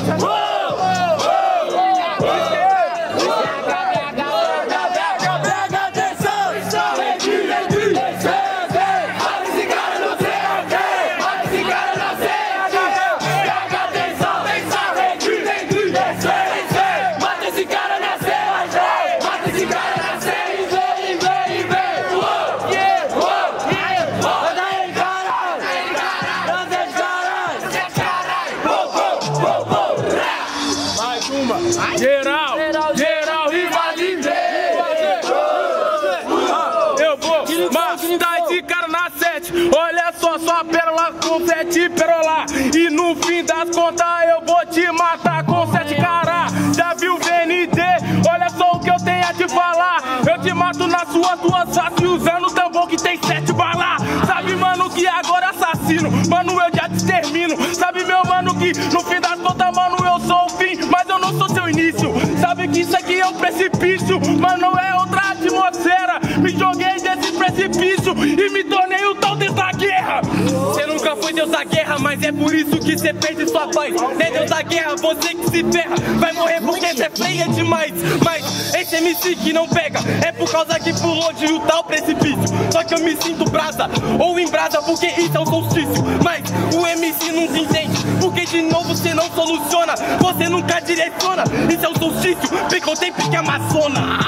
Geral, rivalize. Eu vou matar esse cara na 7. Olha só pérola com 7 perola. E no fim das contas eu vou te matar com 7 cara. Já viu VND? Olha só o que eu tenho a te falar. Eu te mato nas suas duas faces usando o tambor que tem 7 balas. Sabe, mano, que agora assassino, mano, eu já te extermino. Sabe, meu mano, que no fim das contas, mano, eu sou o fim, mas eu não sou seu início. Sabe que isso aqui é um precipício, mano, é outra atmosfera. Me joguei desse precipício e me tornei o tal Deus da guerra. Você nunca foi Deus da guerra, mas é por isso que você perde sua paz. É Deus da guerra, você que se ferra, vai morrer porque você é feia demais. Mas esse MC que não pega, é por causa que pulou de um tal precipício. Só que eu me sinto brasa, ou em brasa, porque isso é um solstício. Mas o MC não se entende, porque de novo você não soluciona. Você nunca direciona, isso é um solstício, picotem pique amazona.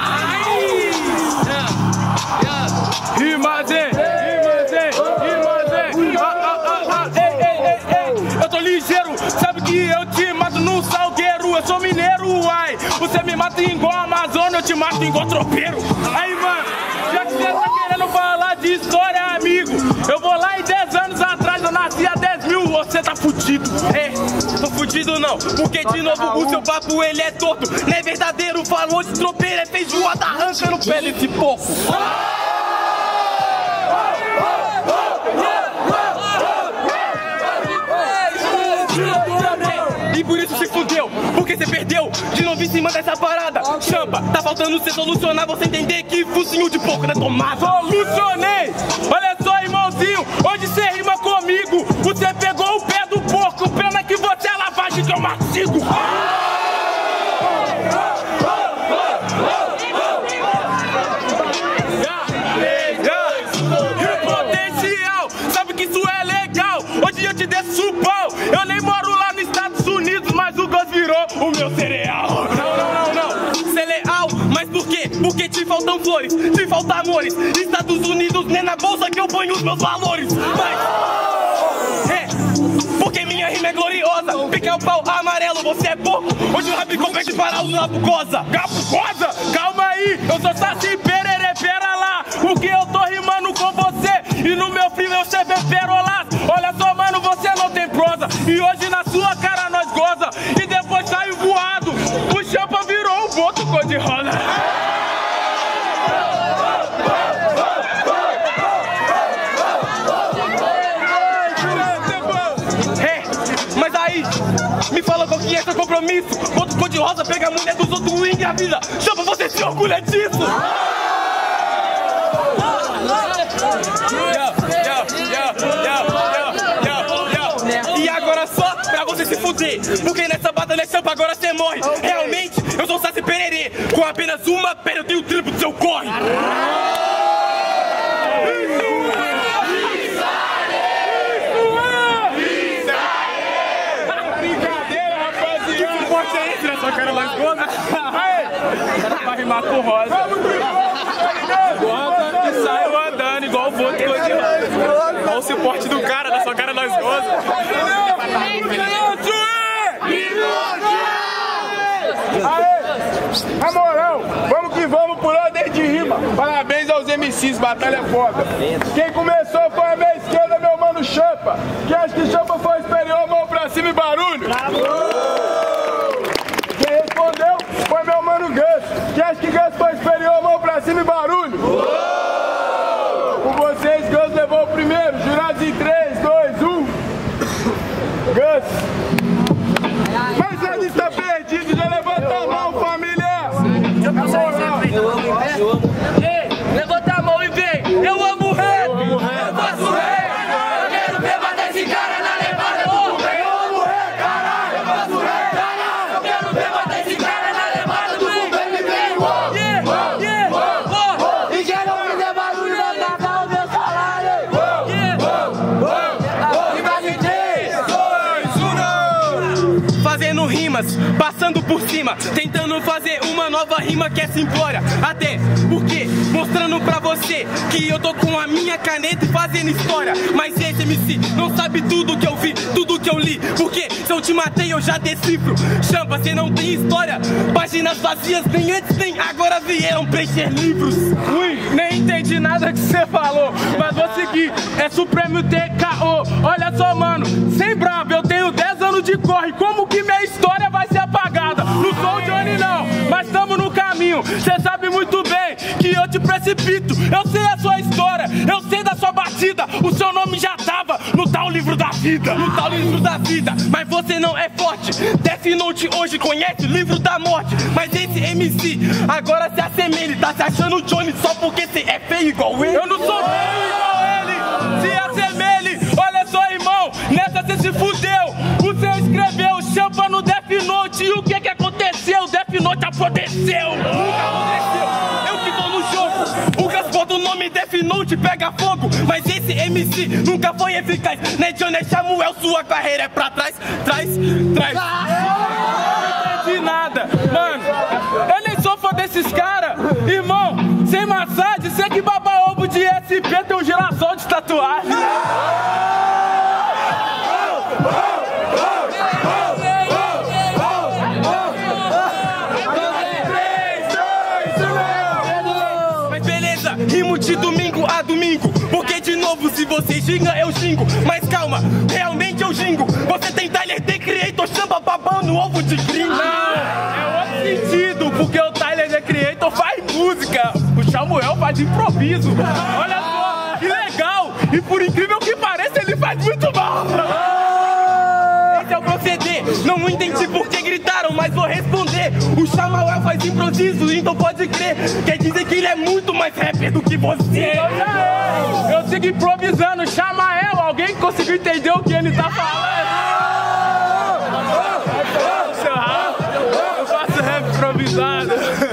Rimazé. Eu tô ligeiro, sabe que eu te mato no salgueiro. Eu sou mineiro, uai. Você me mata igual Amazônia, eu te mato igual tropeiro. Aí, mano, já que você tá querendo falar de história, amigo, eu vou lá em 10 anos atrás, eu nasci há 10 mil, você tá fudido. É, tô fudido não, porque de novo o seu papo ele é torto. Não é verdadeiro, falou de tropeiro, é feijoada, arranca no pé desse porco. E por isso se fudeu, porque você perdeu de novo em cima dessa parada. Champa, tá faltando você solucionar, você entender que focinho de porco não é tomada. Solucionei! Olha só, irmãozinho, hoje você rima comigo. Você pegou o pé do porco, pena que você é lavagem que eu mastigo. Potencial, sabe que isso é legal. Hoje eu te desço o pau. Eu nem moro lá nos Estados Unidos, mas o Ghost virou o meu cereal. Não. Cê é leal, mas por quê? Porque te faltam flores, te faltam amores. Estados Unidos, nem na bolsa que eu ponho os meus valores. Mas, porque minha rima é gloriosa. Pica o pau amarelo, você é pouco. Hoje o rap compete para o Lapo Goza. Calma aí, eu sou Saci Pererê, pera lá. Porque eu tô rimando com você e no meu filho eu sei ver perolas. Olha só, mano, você não tem prosa. E hoje na sua cara nós goza. E depois saiu voado. O Champa virou um boto cor-de-rosa. Mas aí, me fala qual que é seu compromisso. Boto cor-de-rosa, pega a mulher dos outros e engravida. Champa, você se orgulha disso? E agora só pra você se fuder, porque nessa batalha Champa agora você morre. Realmente, eu sou Saci Pererê. Com apenas uma perna eu tenho o triplo do seu corre. Brincadeira, rapaziada. Que forte é esse na sua cara mais gorda? Vai rimar com rosa. Goza e saiu andando igual o boto cor-de-rosa. Olha o suporte do cara, na sua cara nós goza. Na moral, vamos que vamos por ordem de rima. Parabéns aos MCs, batalha é foda. Quem começou foi a minha esquerda, meu mano Champa. Quem acha que Champa foi superior, mão pra cima e barulho. Quem respondeu foi meu mano Gus. Quem acha que Gus foi superior, mão pra cima e barulho. Com vocês, Gus levou o primeiro. Jurados em 3, 2, 1. Gus. Mas ele está perdido, já levanta a mão, família! Ei, levanta a mão e vem! Eu amo o rap! Eu faço rap! Eu quero ver bater esse cara na levada do rei! Eu amo o rap, caralho! fazendo rimas, passando por cima, tentando fazer uma nova rima que é simplória. Até porque, mostrando pra você que eu tô com a minha caneta e fazendo história. Mas esse MC não sabe tudo que eu vi, tudo que eu li. Porque se eu te matei eu já decifro. Champa, cê não tem história, páginas vazias nem antes nem agora vieram preencher livros. Ui, nem entendi nada que você falou, mas vou seguir, é Supremo TKO. Olha só, mano, sem bravo, eu tenho 10 anos de corre. Como que minha história vai ser apagada? Não sou o Johnny não, mas tamo no caminho. Cê sabe muito bem que eu te precipito. Eu sei a sua história, eu sei da sua batida. O seu nome já tava no tal livro da vida, no tal livro da vida. Mas você não é forte. Death Note hoje conhece o livro da morte. Mas esse MC agora se assemelha, tá se achando o Johnny só porque cê é feio igual ele. Eu não sou feio igual ele, se assemelhe. Olha só, irmão, nessa cê se fudeu. Você escreveu Champa no Death Note e o que que aconteceu? Death Note aconteceu. Nunca aconteceu, eu que tô no jogo. O Gas bota o nome Death Note pega fogo. Mas esse MC nunca foi eficaz, né, Johnny Samuel? Sua carreira é pra trás, trás. Não entendi nada, mano. Eu nem sou fã desses caras. Irmão, sem massagem, você que baba ovo de SP tem um girassol de tatuagem. Mas beleza, rimo de domingo a domingo. Porque de novo, se você xinga, eu xingo. Mas calma, realmente eu xingo. Você tem Tyler The Creator, Champa babando ovo de gringo. Não, é outro sentido, porque o Tyler The Creator faz música, o Samuel faz improviso. Olha só, que legal! E por incrível que pareça, ele faz muito mal. Esse é o proceder, não entendi por que gritaram, mas vou responder. O Samuel faz improviso, então pode crer. Quer dizer que ele é muito mais rapper do que você. Eu sigo improvisando, Samuel. Alguém conseguiu entender o que ele tá falando? Eu faço rap improvisado.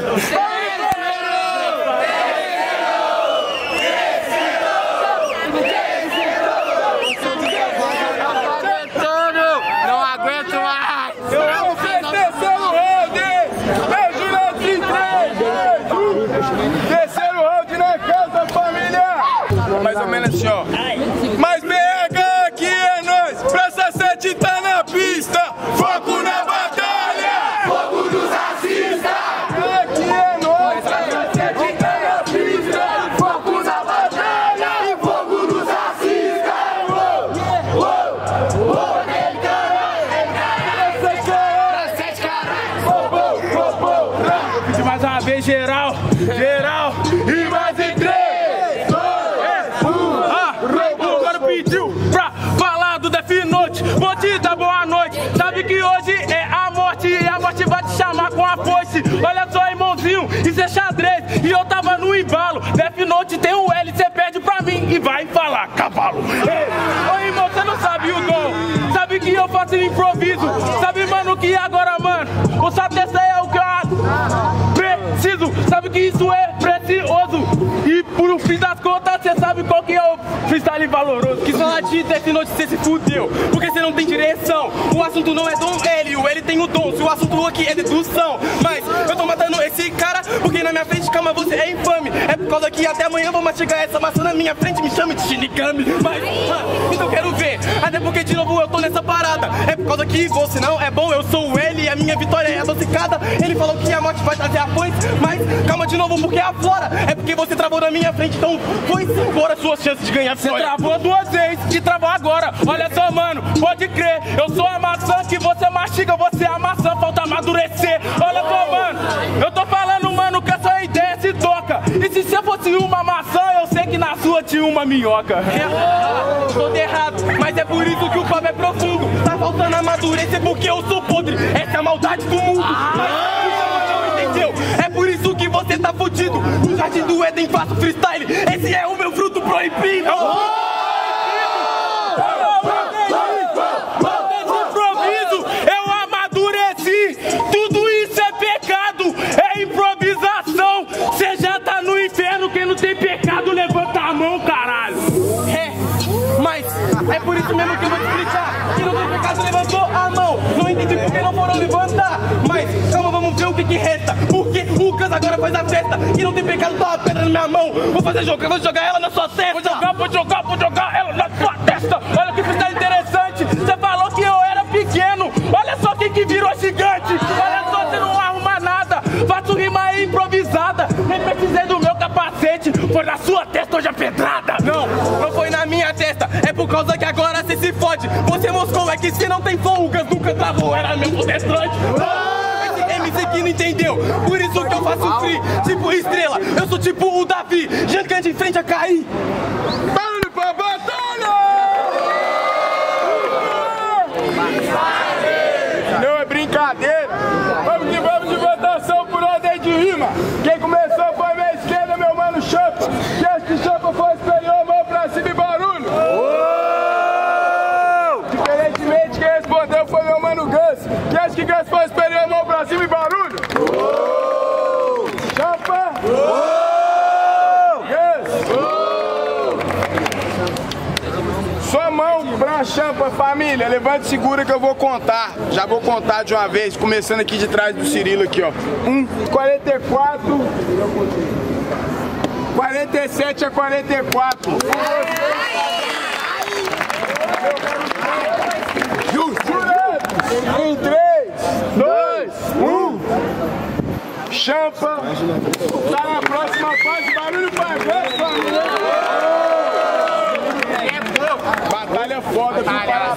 Não aguento mais! Eu amo terceiro round! Beijo na 3, beijo! Terceiro round na casa, família! Mais ou menos assim, ó. Mas BH aqui é nós, Praça 7 tá na pista, foco na batalha! Fogo dos racistas! Aqui é nós, Praça 7 tá na pista, foco na batalha e fogo dos racistas! de mais uma vez, geral, e mais em 3, 2, 1. Agora pediu pra falar do Death Note. Vou te dar boa noite. Sabe que hoje é a morte e a morte vai te chamar com a foice. Olha só, irmãozinho, isso é xadrez e eu tava no embalo. Death Note tem um L, cê pede pra mim e vai falar cavalo. Ô irmão, você não sabe o dom. Sabe que eu faço improviso. Sabe, mano, que agora, mano, o satesta é o que eu preciso. Sabe que isso é precioso. E por fim das contas, cê sabe qual que é o freestyle valoroso. Que falar de Death Note cê se fudeu, porque cê não tem direção. O assunto não é dom, o L tem o dom. Se o assunto aqui é dedução. Mas eu tô matando esse cara porque na minha frente, calma, você é infame. É por causa que até amanhã eu vou mastigar essa maçã na minha frente. Me chame de Shinigami. Mas, então quero ver. Até porque de novo eu tô nessa parada. É por causa que você não é bom. Eu sou o L e a minha vitória é adocicada. Ele falou que a morte vai trazer a foice. Mas calma de novo porque aflora. É porque você travou na minha frente. Então foi-se embora suas chances de ganhar. Você travou 2 vezes e travou agora. Olha só, mano, pode crer. Eu sou a maçã que você mastiga. Você é a maçã, falta amadurecer. Olha só, mano, eu tô falando, mano, que essa ideia se toca. E se você fosse uma maçã, eu sei que na sua tinha uma minhoca. Todo errado, mas é por isso que o papo é profundo. Tá faltando amadurecer porque eu sou podre. Essa é a maldade do mundo. Entendeu? É por isso que você tá fudido. No jardim do Éden faço freestyle. Esse é o meu fruto proibido. Eu amadureci. Tudo isso é pecado, é improvisação. Você já tá no inferno. Quem não tem pecado, levanta a mão, caralho. Mas é por isso mesmo que eu vou te explicar. Quem não tem pecado levantou a mão. Não entendi porque não foi levantar. Mas calma, vamos ver o que resta. Porque o Lucas agora faz a festa. E não tem pecado, tá uma pedra na minha mão. Vou jogar ela na sua testa. Vou jogar ela na sua testa. Olha que freestyle interessante. Você falou que eu era pequeno. Olha só quem que virou gigante. Olha só, você não arruma nada. Faço rima aí improvisada. Nem precisei do meu capacete. Foi na sua testa hoje a pedrada. Não foi na minha testa. É por causa que agora você se fode. Você moscou, é que se não tem flow, o Lucas nunca travou. Era meu podestrante. MC que não entendeu, por isso que eu faço free, tipo estrela, eu sou tipo o Davi, gigante em frente a cair. Barulho pra batalha! Não é brincadeira. Vamos que vamos de votação por ordem de rima. Quem começou foi minha esquerda, meu mano Champa. Quem acha que Champa foi superior, mão pra cima e barulho. Diferentemente, quem respondeu foi meu mano Gus. Quem acha que Gus foi superior, mão pra cima e barulho. Champa. Sua mão pra Champa, família. Levante e segura que eu vou contar. Já vou contar de uma vez, começando aqui de trás do Cirilo aqui, ó. 44, 47 a 44. Em 3, 2, 1. Champa tá na próxima fase. Barulho pra Gus, família. Batalha foda, viu?